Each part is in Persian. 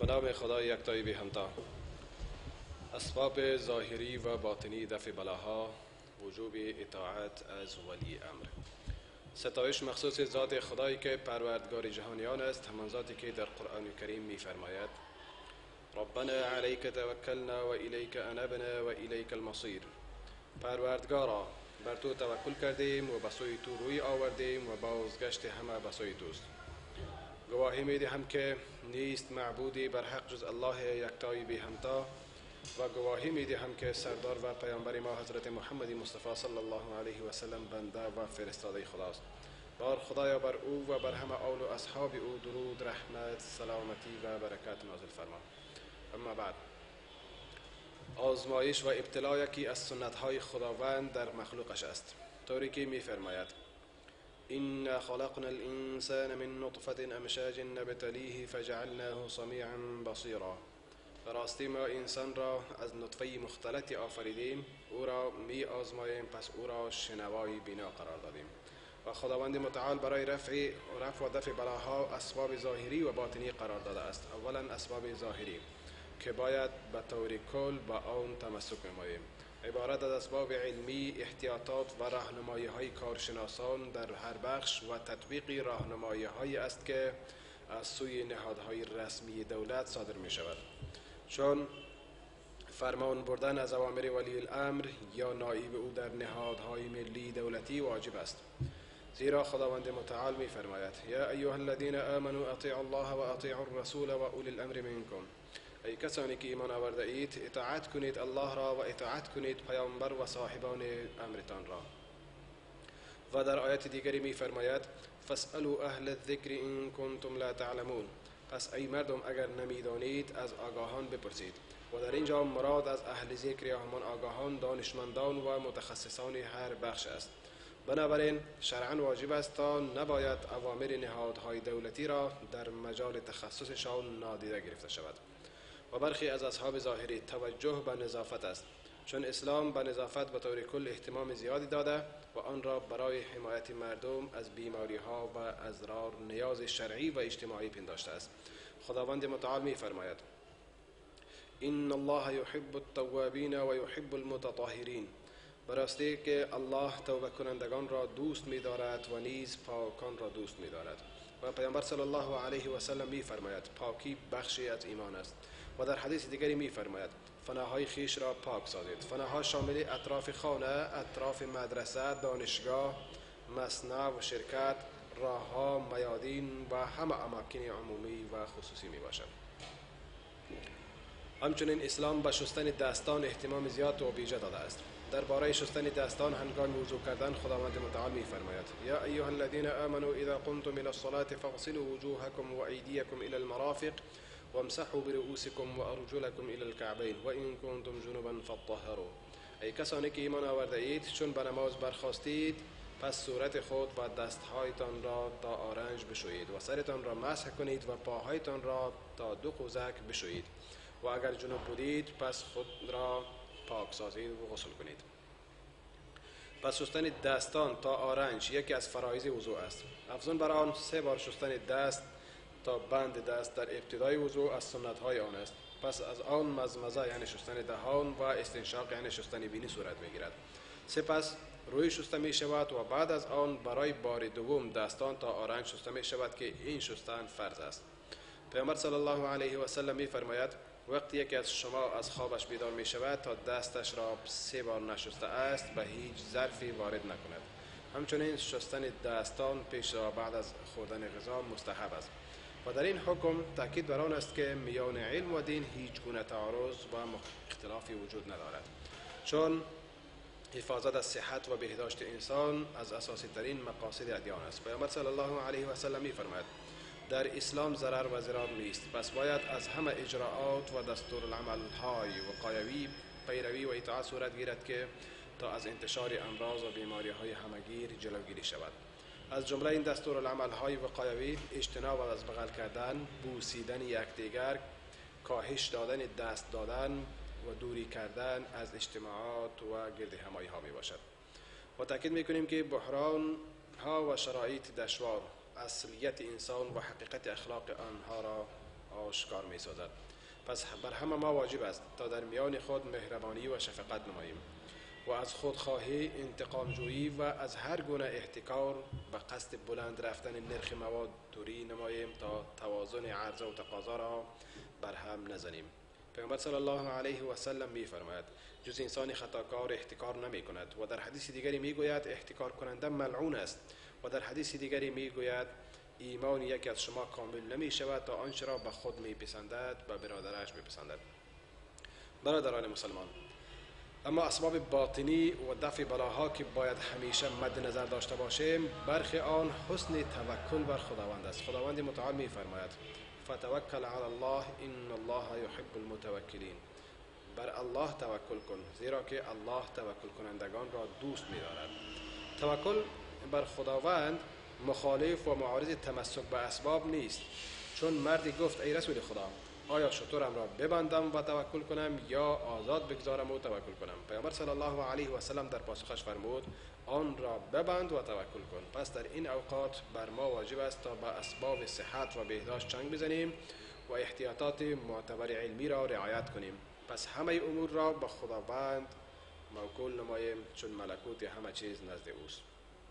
نام خدای یکتای بی همتا. اسباب ظاهری و باطنی دفع بلاها، وجوب اطاعت از ولی امر. ستایش مخصوص ذات خدایی که پروردگار جهانیان است، همان ذاتی که در قرآن کریم می فرماید ربنا علیک توکلنا و الیک انبنا و الیک المصیر. پروردگارا، بر تو توکل کردیم و به سوی تو روی آوردیم و بازگشت همه به سوی توست. گواهی می دهم که نیست معبودی بر حق جز الله یکتای بی همتا و گواهی می دهم که سردار و پیامبر ما حضرت محمد مصطفی صلی الله علیه و سلم بنده و فرستاده خداست. بار خدایا بر او و بر همه آل و اصحاب او درود، رحمت، سلامتی و برکت نازل فرما. اما بعد، آزمایش و ابتلا یکی از سنت های خداوند در مخلوقش است، طوری که می فرماید إنا خلقنا الإنسان من نطفة أمشاج نبتليه فجعلناه سميعا بصيرا. راستی ما انسان را از نطفه مختلطی آفریدیم، او را می آزماییم، پس او را شنوای بینا قرار دادیم. و خداوند متعال برای رفع و دفع بلاها اسباب ظاهری و باطنی قرار داده است. اولا اسباب ظاهری که باید به طور کل با آن تمسک نماییم، عبارت از اسباب علمی، احتیاطات و راهنمایی های کارشناسان در هر بخش و تطبیق راهنمایی هایی است که از سوی نهادهای رسمی دولت صادر می شود، چون فرمان بردن از اوامر ولی الامر یا نایب او در نهادهای ملی دولتی واجب است. زیرا خداوند متعال می فرماید یا ایها الذین آمنوا اطیعوا الله و اطیعوا الرسول و اولی الامر منکم. ای کسانی که ایمان آورده اید، اطاعت کنید الله را و اطاعت کنید پیامبر و صاحبان امرتان را. و در آیت دیگری می فرماید فاسألوا اهل الذکر ان کنتم لا تعلمون. پس ای مردم اگر نمیدانید از آگاهان بپرسید. و در اینجا مراد از اهل ذکر یا همان آگاهان، دانشمندان و متخصصان هر بخش است. بنابراین شرعاً واجب است تا نباید اوامر نهادهای دولتی را در مجال تخصصشان نادیده گرفته شود. و برخی از اصحاب ظاهری توجه به نظافت است، چون اسلام به نظافت به طور کل اهتمام زیادی داده و آن را برای حمایت مردم از بیماری ها و اضرار نیاز شرعی و اجتماعی پنداشته است. خداوند متعال می فرماید ان الله یحب التوابین و یحب المتطهرین. براستی که الله توبه کنندگان را دوست می دارد و نیز پاکان را دوست می دارد. و پیامبر صلی الله علیه و سلم می فرماید پاکی بخشی از ایمان است. و در حدیث دیگری می فرماید فناهای خیش را پاک سازید. فناها شامل اطراف خانه، اطراف مدرسه، دانشگاه، مصنع و شرکت، راهها، میادین و همه اماکن عمومی و خصوصی می باشد. همچنین اسلام به شستن دستان اهتمام زیاد و ویژه داده است. درباره شستن دستان هنگام وضو کردن خداوند متعال می فرماید یا ایها الذین آمنوا اذا قمتم الى الصلاة فاغسلوا وجوهکم و ایدیکم الى المرافق وامسحوا برؤوسکم و ارجلکم الى الكعبین و ان کنتم جنبا فاطهروا. ای کسانی که ایمان آورده اید، چون به نماز برخاستید پس صورت خود و دستهایتان را تا آرنج بشویید و سرتان را مسح کنید و پاهایتان را تا دو قوزک بشویید و اگر جنوب بودید پس خود را پاک سازید و غسل کنید. پس شستن دستان تا آرنج یکی از فرایض وضو است. افزون بر آن 3 بار شستن دست تا بند دست در ابتدای وضو از سنت های آن است. پس از آن مزمزه یعنی شستن دهان و استنشاق یعنی شستن بینی صورت میگیرد. سپس روی شسته می شود و بعد از آن برای بار دوم دستان تا آرنج شسته می شود که این شستن فرض است. پیامبر صلی الله علیه و سلم می فرماید وقتی یکی از شما از خوابش بیدار می شود تا دستش را 3 بار نشسته است به هیچ ظرفی وارد نکند. همچنین شستن دستان پیش و بعد از خوردن غذا مستحب است. و در این حکم تاکید بر آن است که میان علم و دین هیچ گونه تعارض و اختلافی وجود ندارد، چون حفاظت از صحت و بهداشت انسان از اساسی ترین مقاصد ادیان است. پیامبر صلی الله علیه و سلم می فرماید در اسلام ضرر و ضرار نیست، پس باید از همه اجراءات و دستورالعمل های وقایوی پیروی و اطاعت صورت گیرد که تا از انتشار امراض و بیماری های همگیر جلوگیری شود. از جمله این دستورالعمل های وقایوی اجتناب از بغل کردن، بوسیدن یکدیگر، کاهش دادن دست دادن و دوری کردن از اجتماعات و گرد همایی ها می باشد. و تاکید می کنیم که بحران ها و شرایط دشوار اصلیت انسان و حقیقت اخلاق آنها را آشکار می سازد. پس بر همه ما واجب است تا در میان خود مهربانی و شفقت نماییم و از خودخواهی، انتقام جویی و از هر گونه احتکار به قصد بلند رفتن نرخ مواد دوری نماییم تا توازن عرضه و تقاضا را بر هم نزنیم. پیامبر صلی الله علیه و سلم می فرماید جز انسان خطاکار احتکار نمی کند و در حدیث دیگری می گوید احتکار کننده ملعون است و در حدیث دیگری می گوید ایمان یکی از شما کامل نمی شود تا آنچه را به خود می پسندد و برادرش می پسندد. برادران مسلمان، اما اسباب باطنی و دفع بلاها که باید همیشه مد نظر داشته باشیم، برخی آن حسن توکل بر خداوند است. خداوند متعال می فرماید فتوکل علی الله ان الله یحب المتوکلین. بر الله توکل کن زیرا که الله توکل کنندگان را دوست می دارد. توکل بر خداوند مخالف و معارض تمسک به اسباب نیست، چون مردی گفت ای رسول خدا آیا شترم را ببندم و توکل کنم یا آزاد بگذارم و توکل کنم؟ پیامبر صلی الله علیه و سلم در پاسخش فرمود آن را ببند و توکل کن. پس در این اوقات بر ما واجب است تا به اسباب صحت و بهداشت چنگ بزنیم و احتیاطات معتبر علمی را رعایت کنیم. پس همه امور را به خداوند موکول نماییم چون ملکوت همه چیز نزد اوست.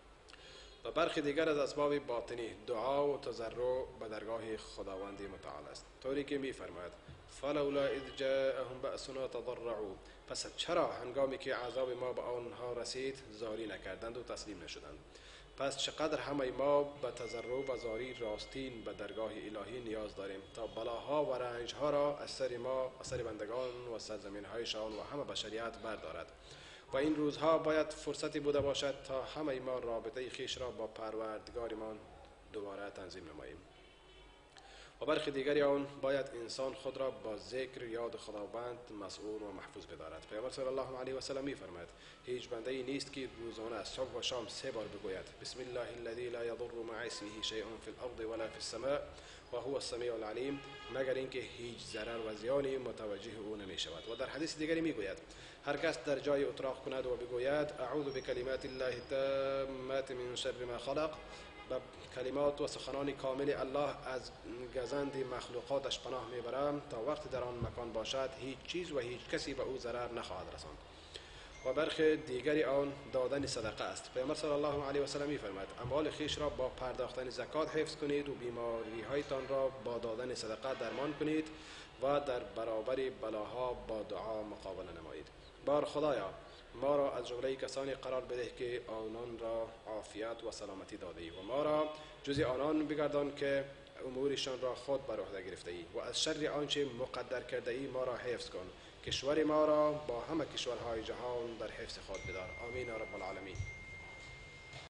و برخی دیگر از اسباب باطنی دعا و تضرع به درگاه خداوند متعال است، طوری که می فرماید فلولا اذ جاءهم بأسنا تضرعوا. پس چرا هنگامی که عذاب ما به آنها رسید زاری نکردند و تسلیم نشدند؟ پس چقدر همه ما به تضرع و زاری راستین به درگاه الهی نیاز داریم تا بلاها و رنجها را از سر ما، از سر بندگان و سرزمین هایشان و همه بشریت بردارد. و این روزها باید فرصتی بوده باشد تا همه ما رابطه خویش را با پروردگارمان دوباره تنظیم نماییم. و برخی دیگری آن باید انسان خود را با ذکر یاد خداوند مسئول و محفوظ بدارد. پیامبر صلی الله علیه و سلم می‌فرماید هیچ بنده ای نیست که روزانه صبح و شام 3 بار بگوید بسم الله الذی لا یضر مع اسمه شیء فی الارض ولا فی السماء و هو السمیع العلیم، مگر اینکه هیچ ضرر و زیانی متوجه او نمی شود. و در حدیث دیگری میگوید هر کس در جای اتراق کند و بگوید اعوذ بکلمات الله التامات من شر ما خلق، به کلمات و سخنان کامل الله از گزند مخلوقاتش پناه میبرم تا وقت در آن مکان باشد هیچ چیز و هیچ کسی به او ضرر نخواهد رساند. و برخی دیگری آن دادن صدقه است. پیامبر صلی الله علیه و سلم می‌فرماید اموال خویش را با پرداختن زکات حفظ کنید و بیماری هایتان را با دادن صدقه درمان کنید و در برابر بلاها با دعا مقابله نمایید. بار خدایا ما را از جمله کسانی قرار بده که آنان را عافیت و سلامتی داده ای و ما را جز آنان بگردان که امورشان را خود بر عهده گرفته ای و از شر آنچه مقدر کرده ای ما را حفظ کن. کشور ما را با همه کشورهای جهان در حفظ خود بدار. آمین یا رب العالمین.